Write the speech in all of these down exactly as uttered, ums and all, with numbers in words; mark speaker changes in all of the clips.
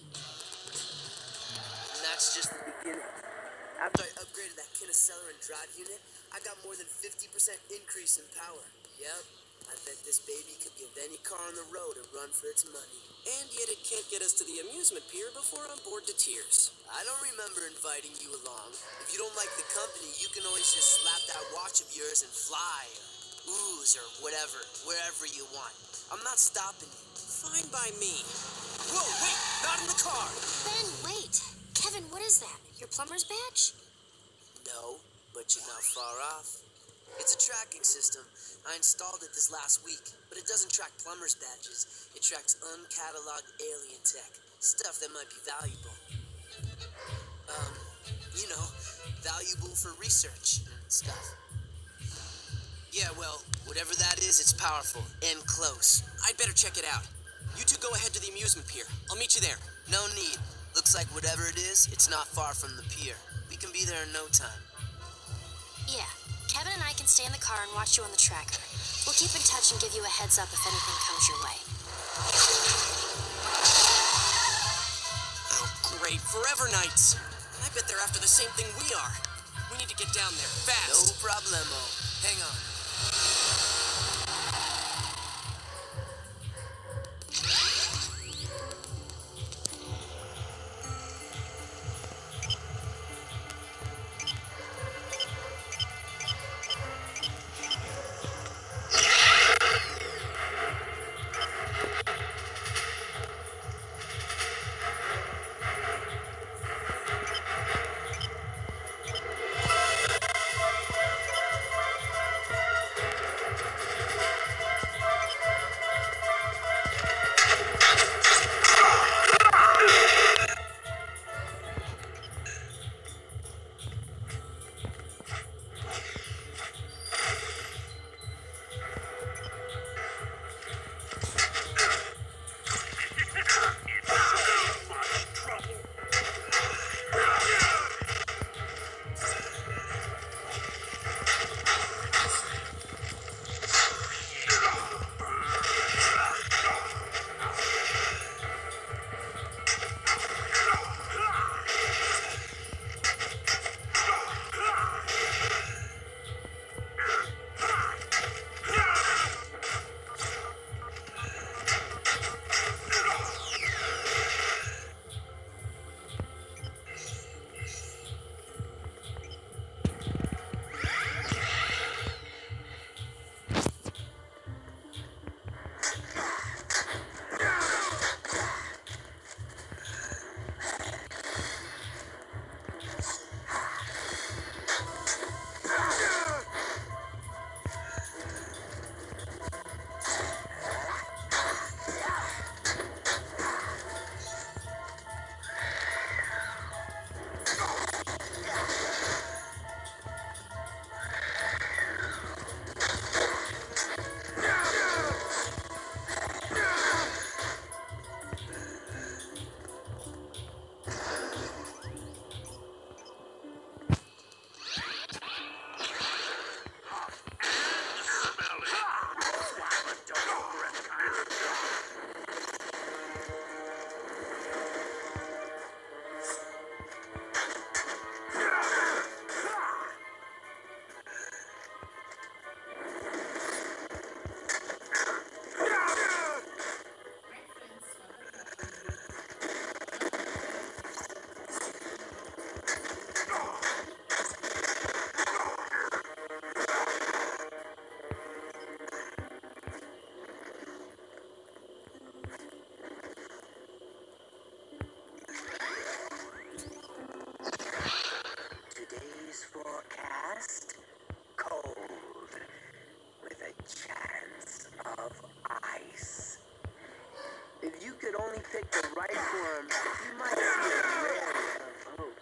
Speaker 1: And that's just the beginning. After I upgraded that Kineceleron and drive unit, I got more than fifty percent increase in power. Yep, I bet this baby could give any car on the road a run for its money.
Speaker 2: And yet it can't get us to the amusement pier before I'm bored to tears.
Speaker 1: I don't remember inviting you along. If you don't like the company, you can always just slap that watch of yours and fly, or ooze, or whatever, wherever you want. I'm not stopping you.
Speaker 2: Fine by me. Whoa, wait, not in the car!
Speaker 3: Ben, wait. Kevin, what is that? Your plumber's badge?
Speaker 1: No, but you're not far off. It's a tracking system. I installed it this last week, but it doesn't track plumber's badges. It tracks uncatalogued alien tech, stuff that might be valuable. Um, you know, valuable for research and stuff. Yeah, well, whatever that is, it's powerful and close.
Speaker 2: I'd better check it out. You two go ahead to the amusement pier. I'll meet you there.
Speaker 1: No need. Looks like whatever it is, it's not far from the pier. We can be there in no time.
Speaker 3: Yeah. Kevin and I can stay in the car and watch you on the tracker. We'll keep in touch and give you a heads up if anything comes your way.
Speaker 2: Oh, great. Forever Nights. I bet they're after the same thing we are. We need to get down there, fast.
Speaker 1: No problemo.
Speaker 2: Hang on.
Speaker 1: pick the right form, you might see a rare of hope.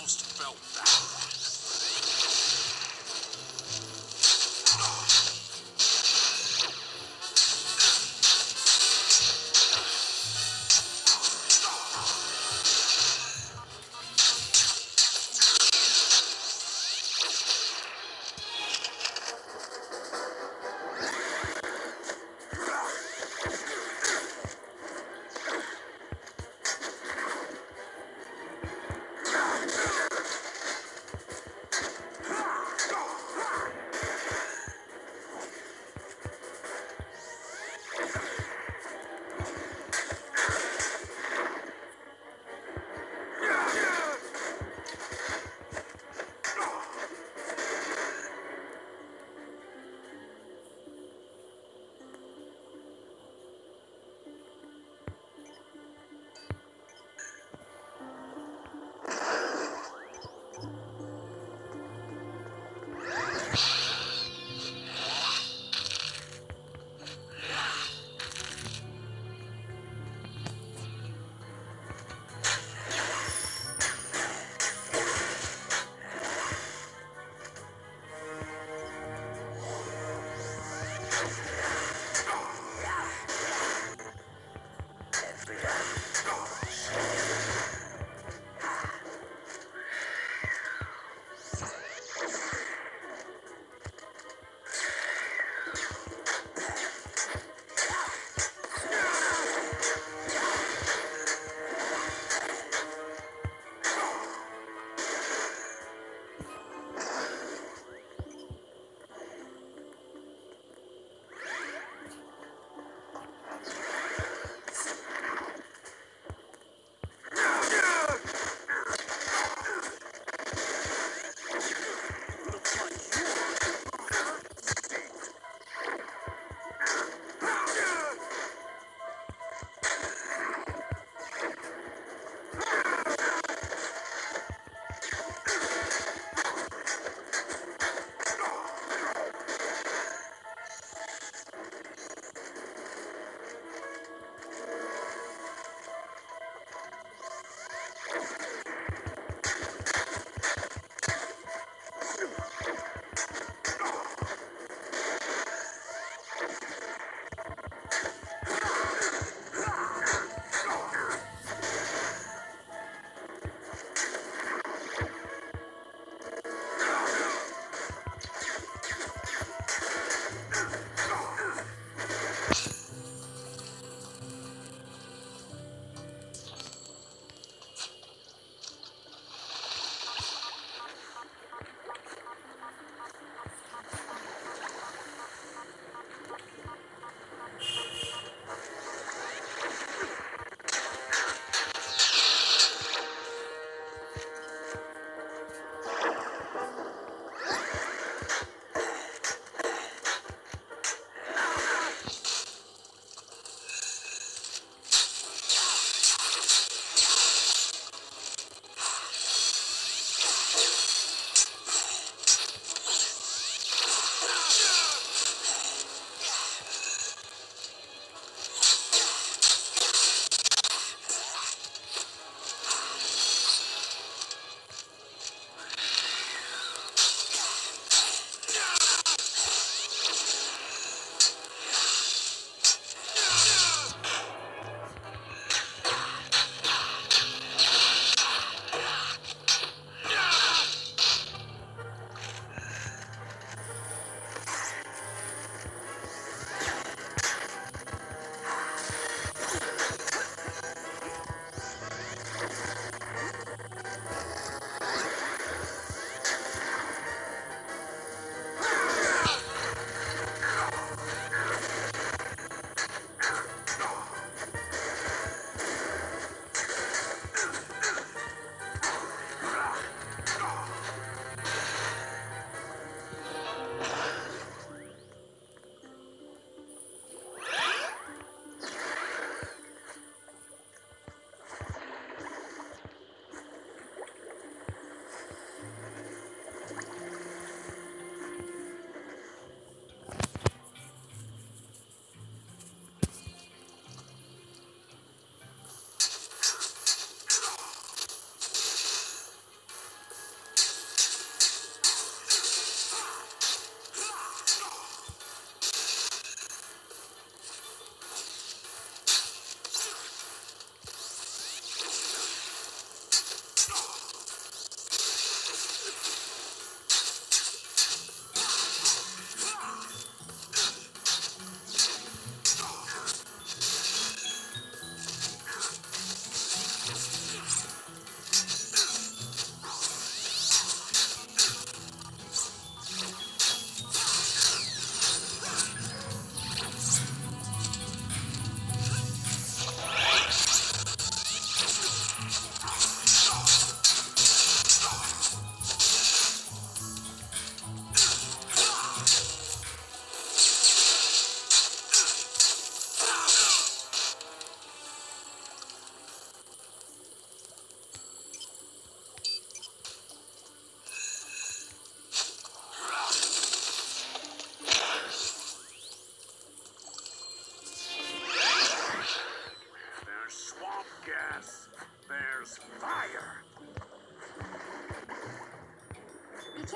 Speaker 4: almost felt that.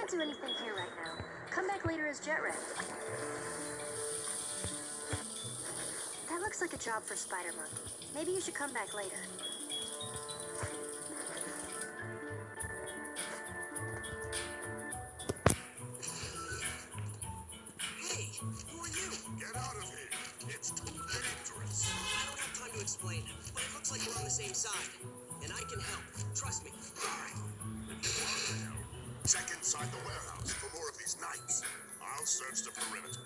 Speaker 3: can't do anything here right now. Come back later as Jet Ray. That looks like a job for Spider Monkey. Maybe you should come back later.
Speaker 2: Hey, who are you?
Speaker 4: Get out of here. It's too dangerous.
Speaker 2: I don't have time to explain, but it looks like we're on the same side. And I can help. Trust me.
Speaker 4: Fine. If you want to help, check inside the warehouse for more of these knights. I'll search the perimeter.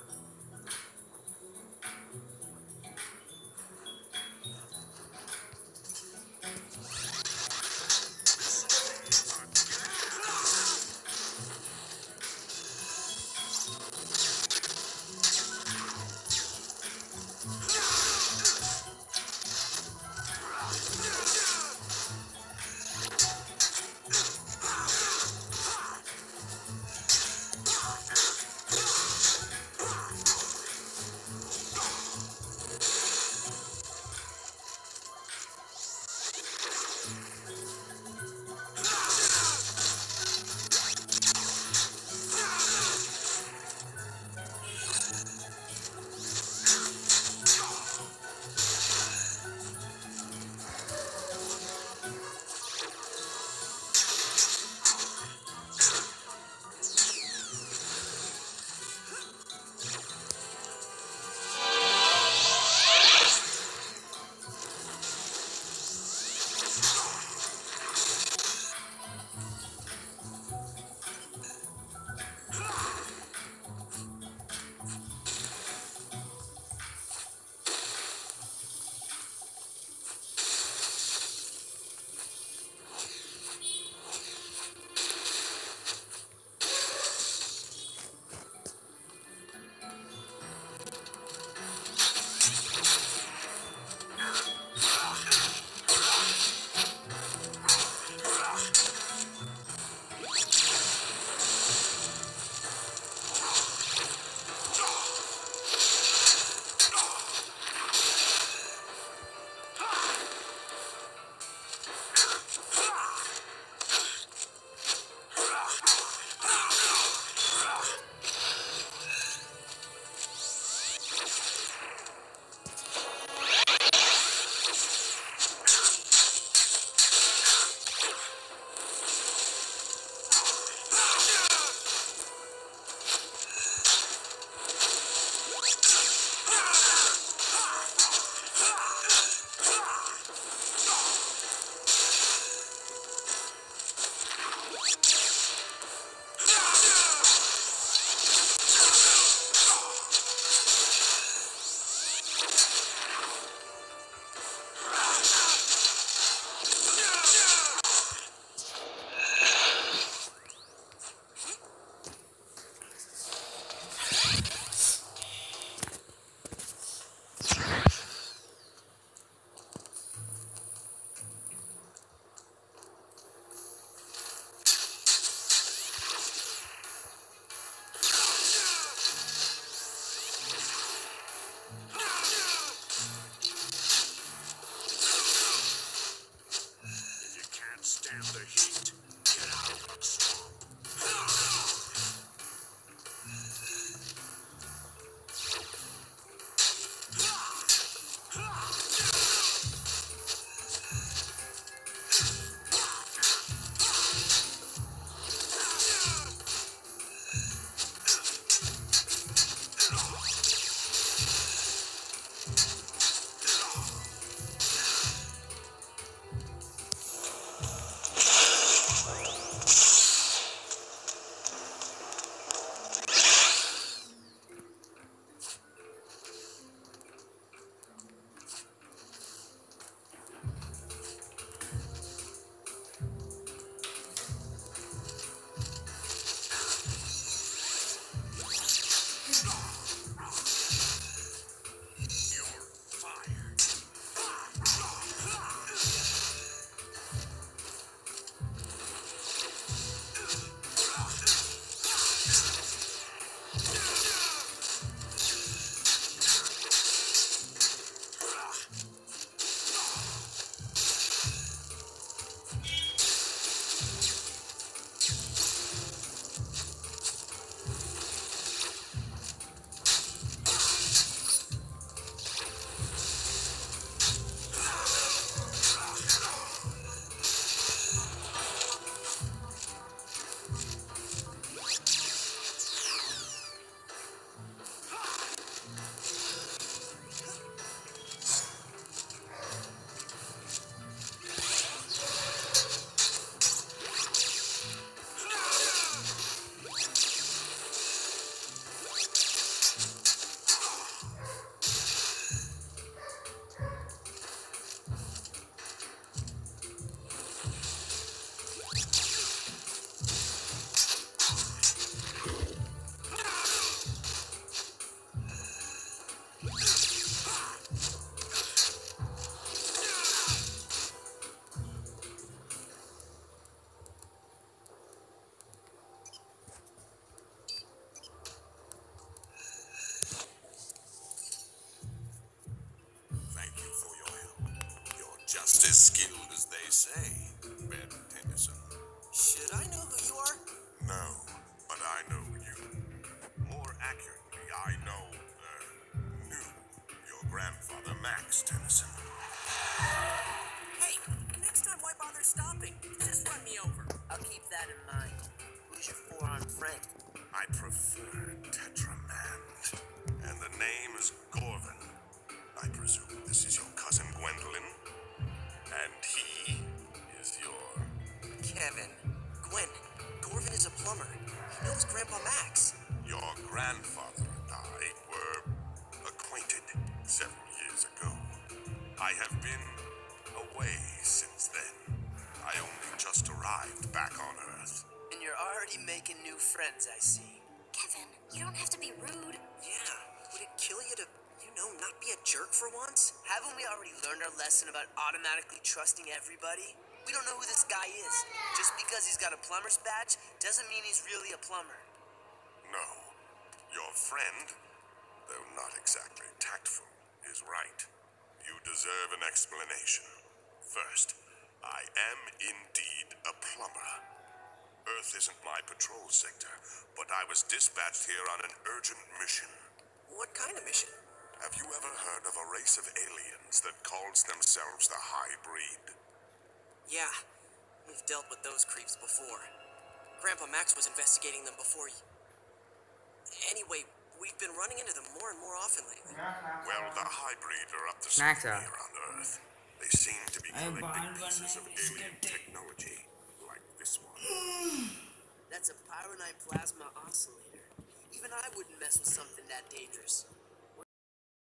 Speaker 2: over.
Speaker 1: I'll keep that in mind. Who's your four-armed friend?
Speaker 4: I prefer Tetramand, and the name is Gorvin. I presume this is your cousin Gwendolyn, and he is your...
Speaker 2: Kevin. Gwen. Gorvin is a plumber. He knows Grandpa Max.
Speaker 4: Your grandfather and I were acquainted several years ago. I have been away since then. I only just arrived back on Earth.
Speaker 1: And you're already making new friends, I see.
Speaker 3: Kevin, you don't have to be rude.
Speaker 2: Yeah. Would it kill you to, you know, not be a jerk for once?
Speaker 1: Haven't we already learned our lesson about automatically trusting everybody? We don't know who this guy is. Just because he's got a plumber's badge doesn't mean he's really a plumber.
Speaker 4: No. Your friend, though not exactly tactful, is right. You deserve an explanation. First, I am indeed a plumber. Earth isn't my patrol sector, but I was dispatched here on an urgent mission.
Speaker 2: What kind of mission?
Speaker 4: Have you ever heard of a race of aliens that calls themselves the High Breed?
Speaker 2: Yeah. We've dealt with those creeps before. Grandpa Max was investigating them before you. Anyway, we've been running into them more and more often lately.
Speaker 4: Well, the High Breed are up to
Speaker 5: Max,
Speaker 4: something
Speaker 5: uh,
Speaker 4: here on Earth. They seem to be
Speaker 5: I
Speaker 4: collecting
Speaker 5: bond
Speaker 4: pieces of
Speaker 5: one
Speaker 4: alien
Speaker 5: minute.
Speaker 4: technology, like this one.
Speaker 1: That's a pyronite plasma oscillator. Even I wouldn't mess with something that dangerous.